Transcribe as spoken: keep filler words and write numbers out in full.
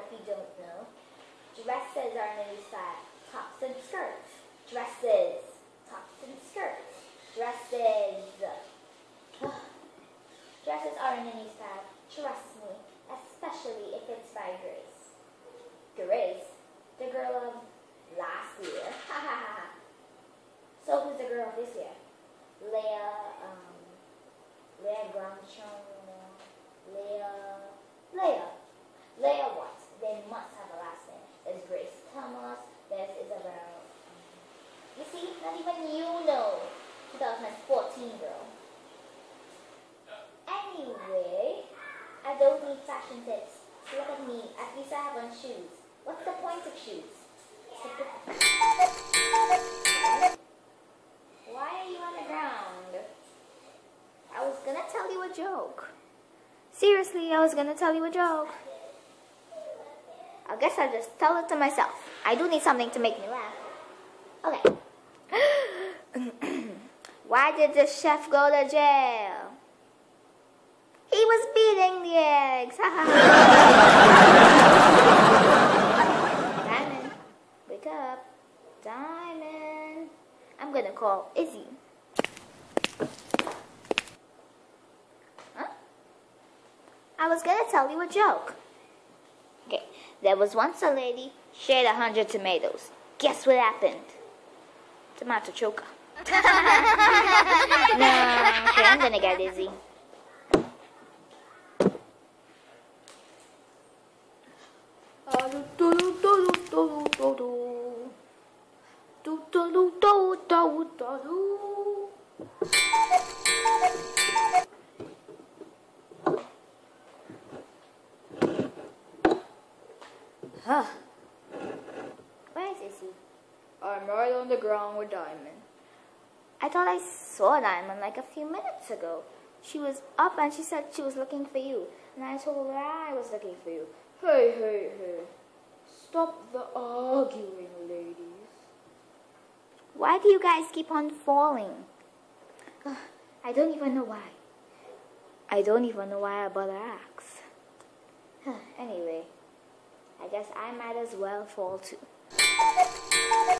if you don't know. Dresses are in a new style. Tops and skirts. Dresses. Tops and skirts. Dresses. Dresses are in a new style. Trust me. Especially if it's by Grace. Grace? The girl of last year. Ha ha ha. So who's the girl of this year? Leah, um, Leah Gramchon, Leah, Leah. Leah what? They must have a last name. There's Grace Thomas, there's Isabel. You see, not even you know. twenty fourteen girl. Anyway, I don't need fashion tips. Look at me, at least I have on shoes. What's the point of shoes? Why are you on the ground? I was gonna tell you a joke. Seriously, I was gonna tell you a joke. I guess I'll just tell it to myself. I do need something to make me laugh. Okay. Why did the chef go to jail? He was beating the eggs. Diamond, wake up. Diamond. I'm gonna call Izzy. Huh? I was gonna tell you a joke. Okay, there was once a lady, she had a hundred tomatoes. Guess what happened? Tomato choker. No, okay, I'm gonna get Izzy. Huh. Where is Izzy? I'm right on the ground with Diamond. I thought I saw Diamond like a few minutes ago. She was up and she said she was looking for you. And I told her I was looking for you. Hey, hey, hey. Stop the arguing, ladies. Why do you guys keep on falling? Uh, I don't even know why. I don't even know why I bought an axe. Anyway, I guess I might as well fall too.